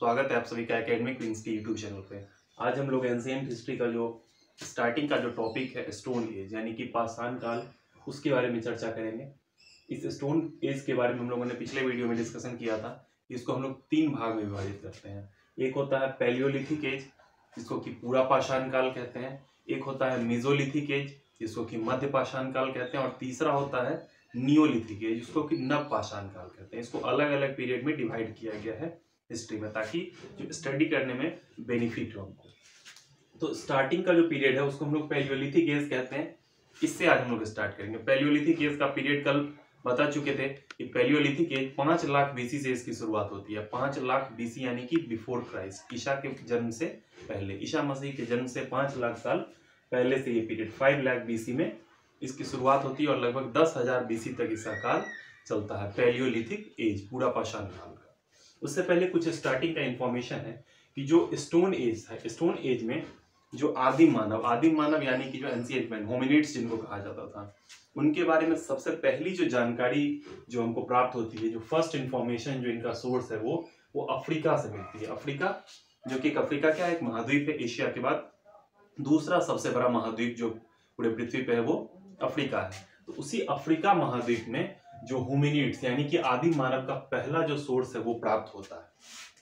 स्वागत है आप सभी का एकेडमिक विंग्स के यूट्यूब चैनल पे। आज हम लोग एंशिएंट हिस्ट्री का जो स्टार्टिंग का जो टॉपिक है स्टोन एज यानी कि पाषाण काल, उसके बारे में चर्चा करेंगे। इस स्टोन एज के बारे में हम लोगों ने पिछले वीडियो में डिस्कशन किया था। इसको हम लोग 3 भाग में विभाजित करते हैं। एक होता है पैलियोलिथिक एज, जिसको कि पूरा पाषाण काल कहते हैं। एक होता है मेसोलिथिक एज, जिसको कि मध्य पाषाण काल कहते हैं। और तीसरा होता है नियोलिथिक एज, जिसको कि नव पाषाण काल कहते हैं। इसको अलग अलग पीरियड में डिवाइड किया गया है हिस्ट्री में, ताकि जो स्टडी करने में बेनिफिट हो हमको। तो स्टार्टिंग का जो पीरियड है उसको हम लोग पैलियोलिथिक एज कहते हैं। इससे आज हम लोग स्टार्ट करेंगे। पैलियोलिथिक एज का पीरियड कल बता चुके थे कि पैलियोलिथिक एज 5 लाख बीसी से इसकी शुरुआत होती है। 5 लाख बीसी यानी कि बिफोर क्राइस्ट, ईसा के जन्म से पहले, ईसा मसीह के जन्म से 5 लाख साल पहले से ये पीरियड 5 लाख बीसी में इसकी शुरुआत होती है और लगभग 10,000 बीसी तक इसका काल चलता है। पैलियोलिथिक एज, पूरा पाषाण काल का। उससे पहले कुछ स्टार्टिंग का इंफॉर्मेशन है कि जो स्टोन एज है, स्टोन एज में जो आदिम मानव यानी कि जो एंशिएंट मैन, होमिनिड्स जिनको कहा जाता था, उनके बारे में सबसे पहली जो जानकारी जो हमको प्राप्त होती है, जो फर्स्ट इंफॉर्मेशन जो इनका सोर्स है वो अफ्रीका से मिलती है। अफ्रीका जो कि अफ्रीका क्या एक महाद्वीप है, एशिया के बाद दूसरा सबसे बड़ा महाद्वीप जो पूरे पृथ्वी पे है वो अफ्रीका है। तो उसी अफ्रीका महाद्वीप में जो होमिनिड्स यानी कि आदिम मानव का पहला जो सोर्स है वो प्राप्त होता है।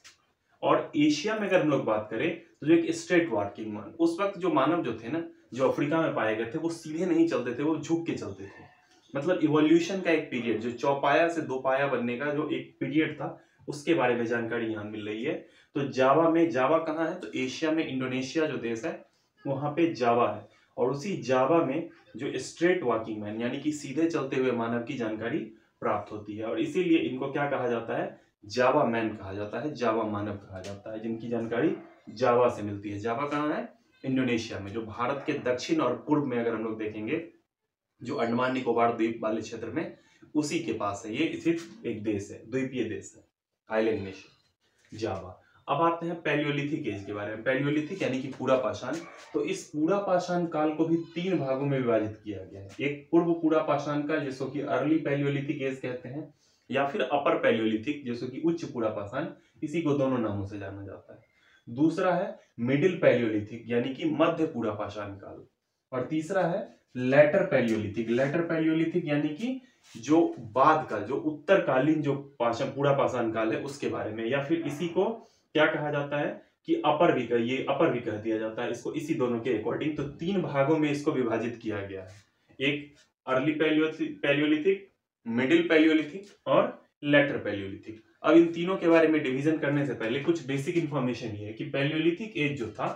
और एशिया में अगर हम लोग बात करें तो जो एक स्ट्रेट वॉकिंग मानव, उस वक्त जो मानव जो थे ना, जो अफ्रीका में पाए गए थे, वो सीधे नहीं चलते थे, वो झुक के चलते थे। मतलब इवोल्यूशन का एक पीरियड, जो चौपाया से दो पाया बनने का जो एक पीरियड था, उसके बारे में जानकारी यहाँ मिल रही है। तो जावा में, जावा कहाँ है तो एशिया में इंडोनेशिया जो देश है वहां पे जावा है। और उसी जावा में जो स्ट्रेट वॉकिंग मैन यानी कि सीधे चलते हुए मानव की जानकारी प्राप्त होती है। और इसीलिए इनको क्या कहा जाता है, जावा मैन कहा जाता है, जावा मानव कहा जाता है, जिनकी जानकारी जावा से मिलती है। जावा कहाँ है, इंडोनेशिया में, जो भारत के दक्षिण और पूर्व में अगर हम लोग देखेंगे, जो अंडमान निकोबार द्वीप वाले क्षेत्र में, उसी के पास है ये स्थित एक देश है, द्वीपीय देश है, आइलैंड नेशन, जावा। अब आते हैं पैलियोलिथिक एज के बारे में। पैलियोलिथिक यानी कि पूरा पाषाण। तो इस पूरा पाषाण काल को भी 3 भागों में विभाजित किया गया है। एक पूर्व पूरा पाषाण काल, जिसको कि अर्ली पैलियोलिथिक एज कहते हैं, या फिर अपर पैलियोलिथिक, जिसको कि उच्च पूरा पाषाण, इसी को दोनों नामों से जाना जाता है। दूसरा है मिडिल पैलियोलिथिक यानी कि मध्य पूरा पाषाण काल। और तीसरा है लेटर पैलियोलिथिक। लेटर पैलियोलिथिक यानी कि जो बाद का, जो उत्तरकालीन जो पूरा पाषाण काल है उसके बारे में, या फिर इसी को क्या कहा जाता है कि अपर भी कह दिया जाता है इसको, इसी दोनों के अकॉर्डिंग। तो 3 भागों में इसको विभाजित किया गया है। एक अर्ली पैलियोलिथिक, मिडिल पैलियोलिथिक और लेटर पैलियोलिथिक। अब इन तीनों के बारे में डिवीजन करने से पहले कुछ बेसिक इंफॉर्मेशन ये है कि पैलियोलिथिक एज जो था,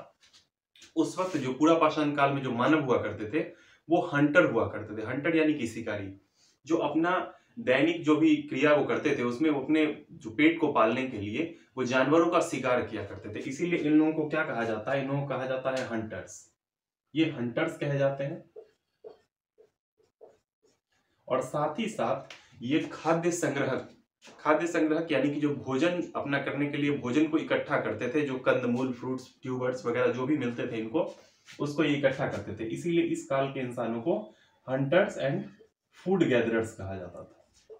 उस वक्त जो पूरा पाषाण काल में जो मानव हुआ करते थे वो हंटर हुआ करते थे। हंटर यानी कि शिकारी, जो अपना दैनिक जो भी क्रिया वो करते थे उसमें वो अपने जो पेट को पालने के लिए वो जानवरों का शिकार किया करते थे। इसीलिए इन लोगों को क्या कहा जाता है, इन लोगों को कहा जाता है हंटर्स। ये हंटर्स कहे जाते हैं। और साथ ही साथ ये खाद्य संग्रहक यानी कि जो भोजन अपना करने के लिए भोजन को इकट्ठा करते थे, जो कंदमूल, फ्रूट्स, ट्यूबर्स वगैरह जो भी मिलते थे इनको, उसको ये इकट्ठा करते थे। इसीलिए इस काल के इंसानों को हंटर्स एंड फूड गैदरर्स कहा जाता था।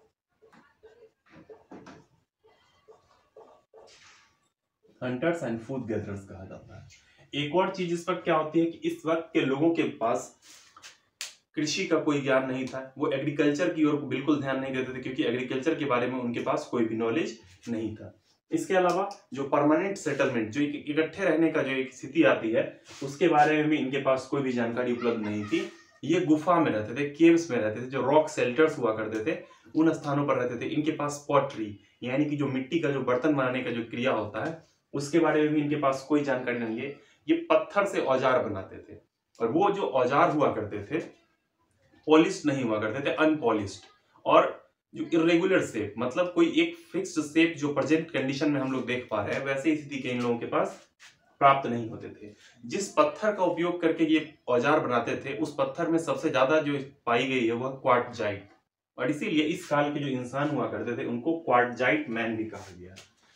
हंटर्स एंड फूड गैदरर्स कहा जाता है। एक और चीज इस वक्त क्या होती है कि इस वक्त के लोगों के पास कृषि का कोई ज्ञान नहीं था। वो एग्रीकल्चर की ओर बिल्कुल ध्यान नहीं देते थे, क्योंकि एग्रीकल्चर के बारे में उनके पास कोई भी नॉलेज नहीं था। इसके अलावा जो परमानेंट सेटलमेंट, जो इकट्ठे रहने का जो एक स्थिति आती है, उसके बारे में भी इनके पास कोई भी जानकारी उपलब्ध नहीं थी। ये गुफा में रहते थे, केव्स में रहते थे, जो रॉक शेल्टर्स हुआ करते थे उन स्थानों पर रहते थे। इनके पास पॉटरी यानी कि जो मिट्टी का जो बर्तन बनाने का जो क्रिया होता है उसके बारे में भी इनके पास कोई जानकारी नहीं है। ये पत्थर से औजार बनाते थे, और वो जो औजार हुआ करते थे पॉलिश्ड नहीं हुआ करते थे, अनपॉलिश्ड। और जो इरेगुलर शेप, मतलब कोई एक फिक्स्ड शेप जो प्रेजेंट कंडीशन में हम लोग देख पा रहे हैं, वैसे स्थिति के इन लोगों के पास प्राप्त नहीं होते थे। जिस पत्थर का उपयोग करके ये औजार बनाते थे, उस पत्थर में सबसे ज्यादा जो पाई गई है वह क्वार्टजाइट। और इसीलिए इस काल के जो इंसान हुआ करते थे उनको क्वार्टजाइट मैन भी कहा गया।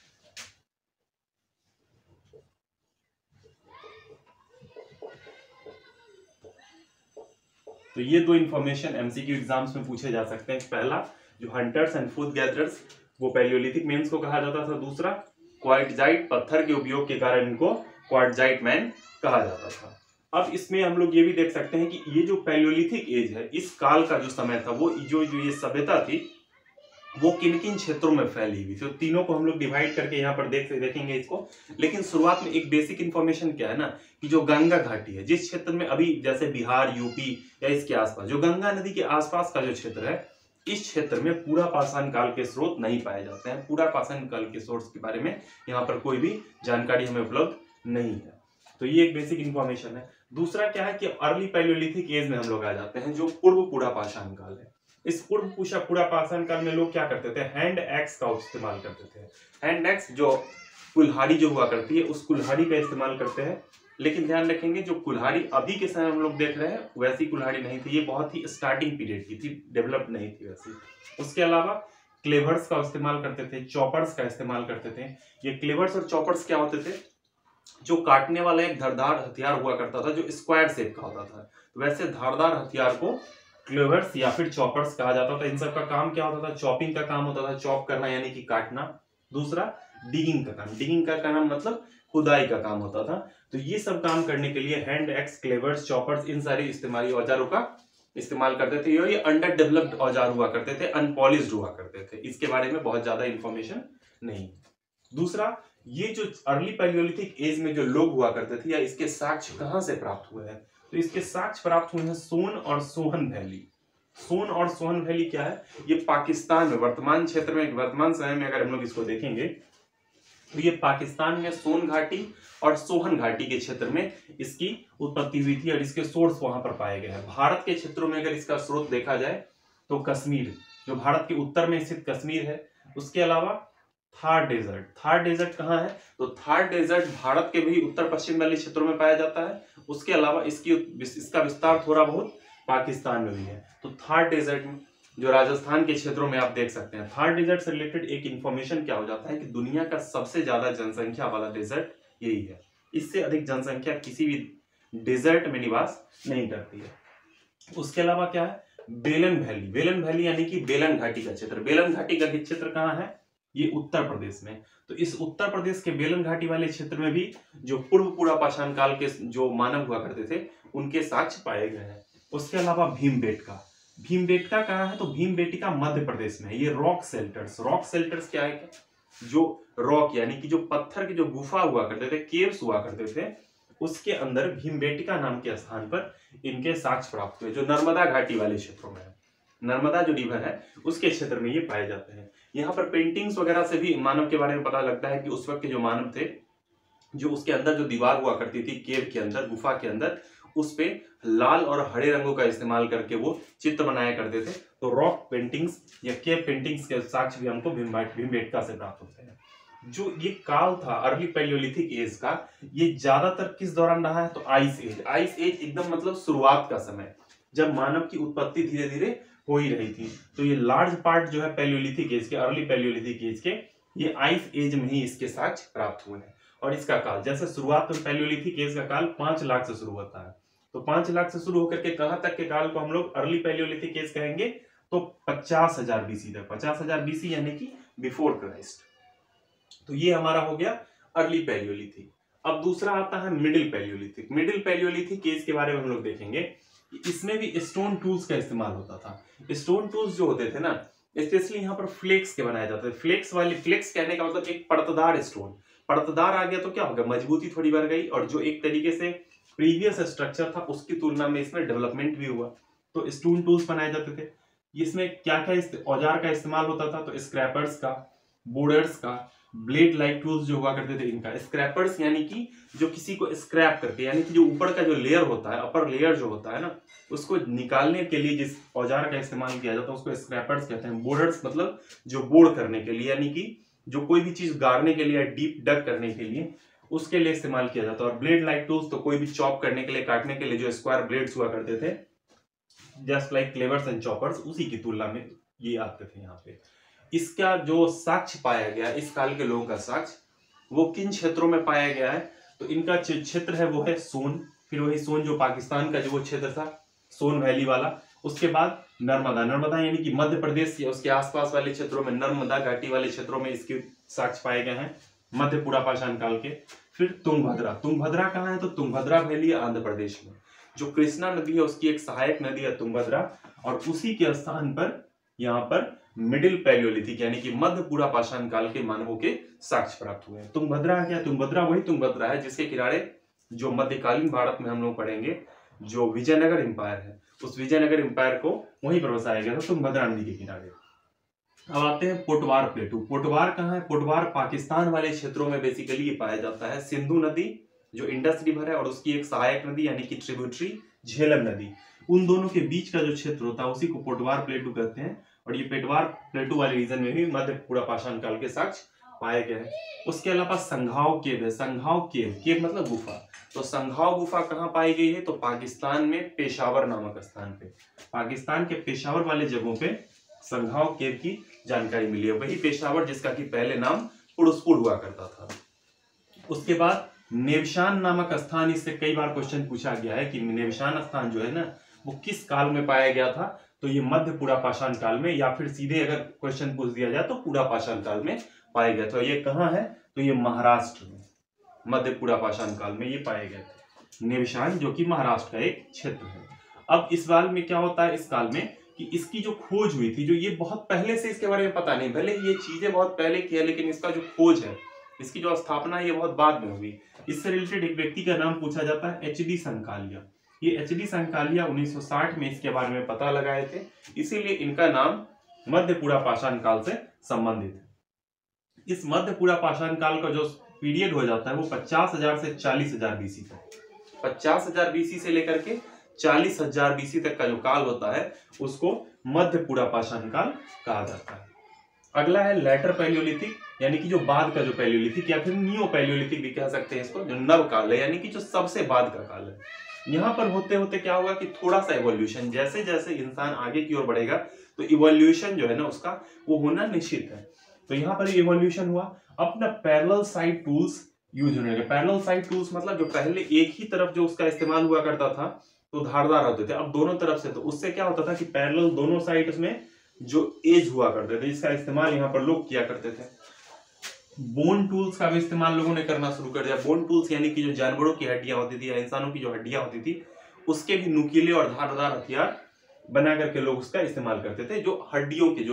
तो ये 2 इंफॉर्मेशन एमसीक्यू एग्जाम्स में पूछे जा सकते हैं। पहला, जो हंटर्स एंड फूड गैदरर्स, वो पैलियोलिथिक मेंस को कहा जाता था। दूसरा, क्वार्टजाइट पत्थर के उपयोग के कारण इनको क्वार्टजाइट मैन कहा जाता था। अब इसमें हम लोग ये भी देख सकते हैं कि ये जो पैलियोलिथिक एज है, इस काल का जो समय था, वो जो ये सभ्यता थी वो किन किन क्षेत्रों में फैली हुई। तो तीनों को हम लोग डिवाइड करके यहाँ पर देखेंगे इसको। लेकिन शुरुआत में एक बेसिक इन्फॉर्मेशन क्या है ना, कि जो गंगा घाटी है, जिस क्षेत्र में अभी जैसे बिहार, यूपी या इसके आसपास जो गंगा नदी के आसपास का जो क्षेत्र है, इस क्षेत्र में पूरा पाषाण काल के स्रोत नहीं पाए जाते हैं। पूरा पाषाण काल के सोर्स के बारे में यहाँ पर कोई भी जानकारी हमें उपलब्ध नहीं है। तो ये एक बेसिक इन्फॉर्मेशन है। दूसरा क्या है कि अर्ली पैलियोलिथिक एज में हम लोग आ जाते हैं, जो पूर्व पूरा पाषाण काल है। इस पूरा पाषाण काल में लोग क्या करते थे, हैंड एक्स का इस्तेमाल करते थे। हैंड एक्स जो कुल्हाड़ी जो हुआ करती है, उस कुल्हाड़ी का इस्तेमाल करते हैं। लेकिन ध्यान रखेंगे, जो कुल्हाड़ी अभी के समय हम लोग देख रहे हैं वैसी कुल्हाड़ी नहीं थी, ये बहुत ही स्टार्टिंग पीरियड की थी, डेवलप नहीं थी वैसी। उसके अलावा क्लेवर्स का इस्तेमाल करते थे, चॉपर्स का इस्तेमाल करते थे। ये क्लेवर्स और चॉपर्स क्या होते थे, जो काटने वाला एक धारदार हथियार हुआ करता था, जो स्क्वायर शेप का होता था। तो वैसे धारदार हथियार को क्लेवर्स या फिर चॉपर्स कहा जाता था। इन सब का काम क्या होता था, चॉपिंग का काम होता था, चॉप करना यानी कि काटना। दूसरा डिगिंग का काम, डिगिंग का काम मतलब खुदाई का काम होता था। तो ये सब काम करने के लिए हैंड एक्स, क्लेवर्स, चॉपर्स, इन सारे इस्तेमाली औजारों का इस्तेमाल करते थे। ये अंडर डेवलप्ड औजार हुआ करते थे, अनपॉलिश्ड हुआ करते थे, इसके बारे में बहुत ज्यादा इंफॉर्मेशन नहीं। दूसरा, ये जो अर्ली पैलियोलिथिक एज में जो लोग हुआ करते थे, या इसके साक्ष्य कहां से प्राप्त हुए हैं, तो इसके साक्ष्य प्राप्त हुए हैं सोन और सोहन वैली। सोन और सोहन वैली क्या है, ये पाकिस्तान में वर्तमान क्षेत्र में, वर्तमान समय में अगर हम लोग इसको देखेंगे तो ये पाकिस्तान में सोन घाटी और सोहन घाटी के क्षेत्र में इसकी उत्पत्ति हुई थी और इसके सोर्स वहां पर पाए गए हैं। भारत के क्षेत्रों में अगर इसका स्रोत देखा जाए तो कश्मीर, जो भारत के उत्तर में स्थित कश्मीर है। उसके अलावा थार डेजर्ट, थार डेजर्ट कहाँ है, तो थार डेजर्ट भारत के भी उत्तर पश्चिम वाले क्षेत्रों में पाया जाता है। उसके अलावा इसका विस्तार थोड़ा बहुत पाकिस्तान में भी है। तो थार डेजर्ट जो राजस्थान के क्षेत्रों में आप देख सकते हैं। थार डेजर्ट से रिलेटेड एक इंफॉर्मेशन क्या हो जाता है कि दुनिया का सबसे ज्यादा जनसंख्या वाला डेजर्ट यही है। इससे अधिक जनसंख्या किसी भी डेजर्ट में निवास नहीं करती है। उसके अलावा क्या है, बेलन वैली, बेलन वैली यानी कि बेलन घाटी का क्षेत्र। बेलन घाटी का क्षेत्र कहाँ है, ये उत्तर प्रदेश में। तो इस उत्तर प्रदेश के बेलन घाटी वाले क्षेत्र में भी जो पूर्व पूरा पाषाण काल के जो मानव हुआ करते थे, उनके साक्ष्य पाए गए हैं। उसके अलावा भीमबेटका, भीमबेटका कहाँ है, तो भीमबेटका मध्य प्रदेश में है। ये रॉक शेल्टर्स, रॉक शेल्टर्स क्या है, जो रॉक यानी कि जो पत्थर की जो गुफा हुआ करते थे, केव्स हुआ करते थे, उसके अंदर भीमबेटका नाम के स्थान पर इनके साक्ष्य प्राप्त हुए, जो नर्मदा घाटी वाले क्षेत्रों में है। नर्मदा जो रिवर है उसके क्षेत्र में ये पाए जाते हैं। यहाँ पर पेंटिंग्स वगैरह से भी मानव के बारे में पता लगता है कि उस वक्त के जो मानव थे, जो उसके अंदर जो दीवार हुआ करती थी केव के अंदर, गुफा के अंदर, उस पे लाल और हरे रंगों का इस्तेमाल करके वो चित्र बनाया करते थे। तो रॉक पेंटिंग्स या केव पेंटिंग्स के साक्ष्य भी हमको भीमबेटका से प्राप्त होते हैं। जो ये काल था अर्ली पैलियोलिथिक एज का, ये ज्यादातर किस दौरान रहा है, तो आइस एज। आइस एज एकदम मतलब शुरुआत का समय, जब मानव की उत्पत्ति धीरे धीरे हो ही रही थी। तो ये लार्ज पार्ट जो है पैलियोलिथिक एज के, अर्ली पैलियोलिथिक एज के, ये आइस एज में ही इसके साक्ष्य प्राप्त हुए हैं। और इसका काल, जैसे शुरुआत में पैलियोलिथिक एज का काल 5 लाख से शुरू होता है, तो 5 लाख से शुरू होकर के कहां तक के काल को हम लोग अर्ली पैलियोलिथिक एज कहेंगे, तो 50,000 बीसी तक। 50,000 बीसी यानी कि बिफोर क्राइस्ट। तो ये हमारा हो गया अर्ली पैलियोलिथिक। अब दूसरा आता है middle palaeolithic. Middle palaeolithic age के बारे में हम लोग देखेंगे। इसमें भी स्टोन टूल्स का इस्तेमाल होता था। स्टोन टूल्स जो होते थे ना, स्पेशली यहाँ पर फ्लेक्स के बनाए जाते थे। फ्लेक्स कहने का मतलब एक परतदार स्टोन। परतदार आ गया तो क्या होगा, मजबूती थोड़ी बढ़ गई, और जो एक तरीके से प्रीवियस स्ट्रक्चर था उसकी तुलना में इसमें डेवलपमेंट भी हुआ। तो स्टोन टूल्स बनाए जाते थे। इसमें क्या क्या औजार का इस्तेमाल होता था, तो स्क्रैपर्स का, बोर्डर्स का, ब्लेड लाइक टूल्स जो हुआ करते थे इनका। स्क्रैपर्स यानी कि जो किसी को स्क्रैप करके, यानी कि जो ऊपर का जो लेयर होता है, अपर लेयर जो होता है ना, उसको निकालने के लिए जिस औजार का इस्तेमाल किया जाता है उसको स्क्रैपर्स कहते हैं। बोर्डर्स मतलब जो बोर्ड करने के लिए, यानी कि जो कोई भी चीज गाड़ने के लिए या डीप डग करने के लिए उसके लिए इस्तेमाल किया जाता है। और ब्लेड लाइक टूल्स तो कोई भी चॉप करने के लिए, काटने के लिए जो स्क्वायर ब्लेड्स हुआ करते थे, just like cleavers and choppers, उसी की तुलना में ये आते थे यहाँ पे। इसका जो साक्ष्य पाया गया, इस काल के लोगों का साक्ष्य, वो किन क्षेत्रों में पाया गया है, तो इनका क्षेत्र है वो है सोन, फिर वही सोन जो पाकिस्तान का जो वो क्षेत्र था, सोन वैली वाला। उसके बाद नर्मदा, नर्मदा यानी कि मध्य प्रदेश या उसके आसपास वाले क्षेत्रों में, नर्मदा घाटी वाले क्षेत्रों में इसके साक्ष्य पाए गए हैं। मध्य पूरा पाषाण काल के। फिर तुंगभद्रा, तुंगभद्रा कहाँ है? तो तुंगभद्रा वैली आंध्र प्रदेश में। जो कृष्णा नदी है उसकी एक सहायक नदी है तुंगभद्रा, और उसी के स्थान पर यहाँ पर मिडिल पैलियोलिथिक यानी कि मध्य पूरा पाषाण काल के मानवों के साक्ष्य प्राप्त हुए हैं। तुंगभद्रा क्या? तुंगभद्रा वही तुंगभद्रा है जिसके किनारे जो मध्यकालीन भारत में हम लोग पढ़ेंगे जो विजयनगर एम्पायर है, उस विजयनगर एम्पायर को वहीं पर बसाया गया था तुंगभद्रा नदी के किनारे। अब आते हैं पोटवार प्लेटू। पोटवार कहाँ है? पोटवार पाकिस्तान वाले क्षेत्रों में बेसिकली ये पाया जाता है। सिंधु नदी जो इंडस रिवर है और उसकी एक सहायक नदी यानी कि ट्रिब्यूटरी झेलम नदी, उन दोनों के बीच का जो क्षेत्र होता है उसी को पोटवार प्लेटू कहते हैं। और ये पोटवार प्लेटू वाले रीजन में भी मध्य पूरा पाषाण काल के साक्ष्य पाए गए हैं। उसके अलावा संघाव केव है। संघाव केव, केव मतलब गुफा। तो संघाव गुफा कहाँ पाई गई है? तो पाकिस्तान में पेशावर नामक स्थान पे, पाकिस्तान के पेशावर वाले जगहों पे संघाव केव की जानकारी मिली है। वही पेशावर जिसका कि पहले नाम पुरुषपुर हुआ करता था। उसके बाद नेवशान नामक स्थान, इससे कई बार क्वेश्चन पूछा गया है कि नेवशान स्थान जो है ना वो किस काल में पाया गया था? तो ये मध्य पूरा पाषाण काल में, या फिर सीधे अगर क्वेश्चन पूछ दिया जाए तो पूरा पाषाण काल में पाया गया था। ये कहाँ है? तो ये महाराष्ट्र में, मध्य पूरा पाषाण काल में ये पाए गए थे नेवशान, जो कि महाराष्ट्र का एक क्षेत्र है। अब इस काल में क्या होता है? इस काल में कि इसकी जो खोज हुई थी, जो ये बहुत पहले से इसके बारे में पता नहीं, भले ही ये चीजें बहुत पहले की है, लेकिन इसका जो खोज है, इसकी जो स्थापना है ये बहुत बाद में हुई। इससे रिलेटेड एक व्यक्ति का नाम पूछा जाता है एच डी संकालिया। ये एच डी संकालिया 1960 में इसके बारे में पता लगाए थे, इसीलिए इनका नाम मध्य पूरा पाषाण काल से संबंधित है। इस मध्य पूरा पाषाण काल का जो पीरियड हो जाता है वो 50,000 से 40,000 बीसी तक, 50,000 बीसी से लेकर के 40,000 बीसी तक का जो काल होता है उसको मध्य पूरा पाषाण काल कहा जाता है। अगला है लेटर पैलियोलिथिक, यानी कि जो बाद का जो पैलियोलिथिक, या फिर नियो पैलियोलिथिक भी कह सकते हैं इसको, जो नव काल है यानी कि जो सबसे बाद का काल है। यहाँ पर होते होते क्या होगा कि थोड़ा सा इवोल्यूशन, जैसे जैसे इंसान आगे की ओर बढ़ेगा तो इवोल्यूशन जो है ना उसका वो होना निश्चित है। तो यहाँ पर इवोल्यूशन हुआ। अपना पैरेलल साइड टूल्स यूज होने लगे। पैरेलल साइड टूल्स मतलब जो पहले एक ही तरफ जो उसका इस्तेमाल हुआ करता था तो धारदार होते थे, अब दोनों तरफ से, तो उससे क्या होता था कि पैरेलल दोनों साइड में जो एज हुआ करते थे, इसका इस्तेमाल यहाँ पर लोग किया करते थे। बोन टूल्स का भी इस्तेमाल लोगों ने करना शुरू कर दिया। बोन टूल्स यानी कि जो जानवरों की हड्डियां होती थी या इंसानों की जो हड्डियां होती थी उसके भी नुकीले और धारदार हथियार बना करके लोग उसका इस्तेमाल करते थे। जो हड्डियों के जो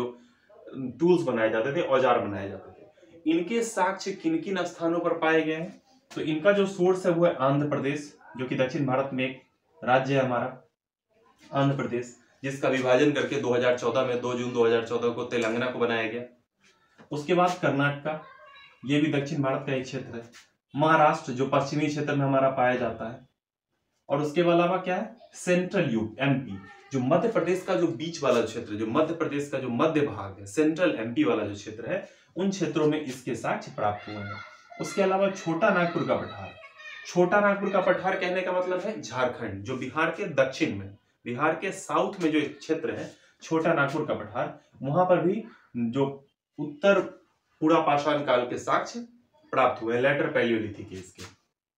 टूल्स बनाए जाते थे, औजार बनाए जाते थे। इनके साक्ष्य किन किन स्थानों पर पाए गए हैं? तो इनका जो सोर्स है वो है आंध्र प्रदेश, जो कि दक्षिण भारत में एक राज्य है हमारा आंध्र प्रदेश, जिसका विभाजन करके 2014 में 2 जून 2014 को तेलंगाना को बनाया गया। उसके बाद कर्नाटका, ये भी दक्षिण भारत का एक क्षेत्र है। महाराष्ट्र जो पश्चिमी क्षेत्र में हमारा पाया जाता है। और उसके अलावा क्या है? सेंट्रल एमपी, जो मध्य प्रदेश का जो बीच वाला क्षेत्र, जो मध्य प्रदेश का जो मध्य भाग है, सेंट्रल एमपी वाला जो क्षेत्र है, उन क्षेत्रों में इसके साक्ष्य प्राप्त हुए हैं। उसके अलावा छोटा नागपुर का पठार, छोटा नागपुर का पठार कहने का मतलब है झारखंड, जो बिहार के दक्षिण में, बिहार के साउथ में जो एक क्षेत्र है छोटा नागपुर का पठार, वहां पर भी जो उत्तर पूरा पाषाण काल के साक्ष्य प्राप्त हुए, लेटर पैलियोलिथिक एज के।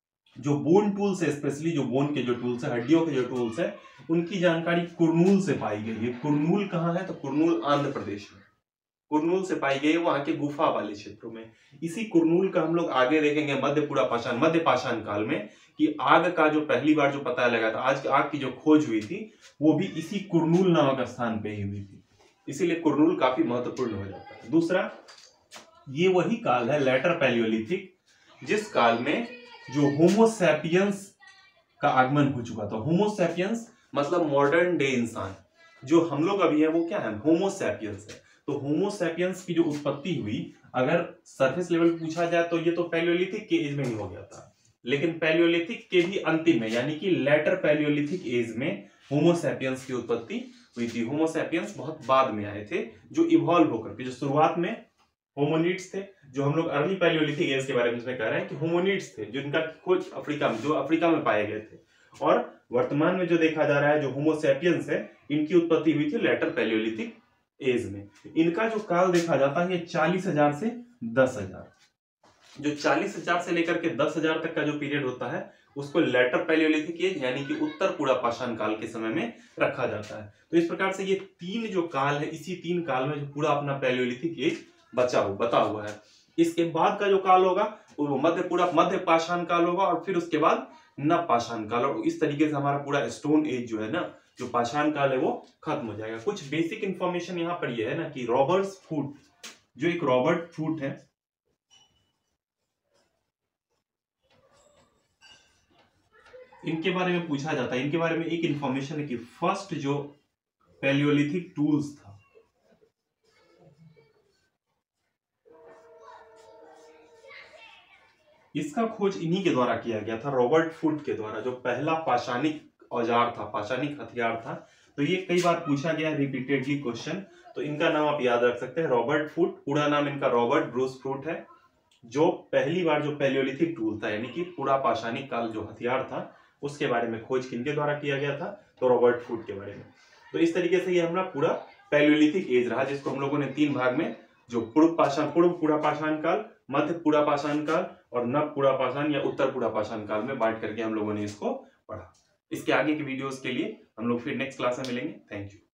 जो बोन टूल्स है, स्पेशली जो बोन के जो टूल्स है, हड्डियों के जो टूल्स है, उनकी जानकारी कुरनूल से पाई गई है। कुरनूल कहाँ है? तो कुरनूल आंध्र प्रदेश में, कुरनूल से पाई गई है, वहां के गुफा वाले क्षेत्रों में। इसी कुरनूल का हम लोग आगे देखेंगे मध्य पाषाण काल में, कि आग का जो पहली बार जो पता लगा था, आज आग की जो खोज हुई थी वो भी इसी कुरनूल नामक स्थान पे ही हुई थी, इसीलिए कुरनूल काफी महत्वपूर्ण हो जाता है। दूसरा, ये वही काल है लेटर पैलियोलिथिक, जिस काल में जो होमोसैपियंस का आगमन हो चुका था। होमोसैपियंस मतलब मॉडर्न डे इंसान, जो हम लोग अभी है वो क्या है? होमोसैपियंस है। तो होमोसैपियंस की जो उत्पत्ति हुई, अगर सरफेस लेवल पूछा जाए तो ये तो पैलियोलिथिक के एज में ही हो गया था, लेकिन पैलियोलिथिक के भी अंतिम में यानी कि लेटर पैलियोलिथिक एज में होमोसैपियंस की उत्पत्ति हुई थी। होमोसैपियंस बहुत बाद में आए थे, जो इवॉल्व होकर के, जो शुरुआत में होमोनिड्स थे, जो हम लोग अर्ली पैलियोलिथिक एज के बारे में इसमें कह रहे हैं कि होमोनिड्स थे, जिनका खोज अफ्रीका में, जो अफ्रीका में पाए गए थे। और वर्तमान में जो देखा जा रहा है जो होमोसैपियंस है, इनकी उत्पत्ति हुई थी लेटर पैलियोलिथिक एज में। इनका जो काल देखा जाता है ये 40,000 से 10,000, जो 40,000 से लेकर के 10,000 तक का जो पीरियड होता है उसको लेटर पैलियोलिथिक एज यानी कि उत्तर पूरा पाषाण काल के समय में रखा जाता है। तो इस प्रकार से ये तीन जो काल है, इसी तीन काल में जो पूरा अपना पैलियोलिथिक एज बता हुआ है। इसके बाद का जो काल होगा वो मध्य पाषाण काल होगा, और फिर उसके बाद नव पाषाण काल। और इस तरीके से हमारा पूरा स्टोन एज जो है ना, जो पाषाण काल है वो खत्म हो जाएगा। कुछ बेसिक इंफॉर्मेशन यहाँ पर ये है ना कि रॉबर्ट्स फूट, जो एक रॉबर्ट फूट है, इनके बारे में पूछा जाता है। इनके बारे में एक इंफॉर्मेशन है कि फर्स्ट जो पैलियोलिथिक टूल्स था, इसका खोज इन्हीं के द्वारा किया गया था, रॉबर्ट फूट के द्वारा। जो पहला पाषाणिक औजार था, पाषाणिक हथियार था। तो ये कई बार पूछा गया रिपीटेडली क्वेश्चन, तो इनका नाम आप याद रख सकते हैं, रॉबर्ट फूट। पूरा नाम इनका रॉबर्ट ब्रूस फूट है। जो पहली बार जो पैलियोलिथिक टूल था, यानी कि पूरा पाषाणिक काल जो हथियार था, उसके बारे में खोज किनके द्वारा किया गया था, तो रॉबर्ट फूट के बारे में। तो इस तरीके से ये हमारा पूरा पैलियोलिथिक एज रहा, जिसको हम लोगों ने 3 भाग में, जो पूर्व पूरा पाषाण काल, मध्य पूरा पाषाण काल और नव पूरा पाषाण या उत्तर पूरा पाषाण काल में बांट करके हम लोगों ने इसको पढ़ा। इसके आगे की वीडियोस के लिए हम लोग फिर नेक्स्ट क्लास में मिलेंगे। Thank you.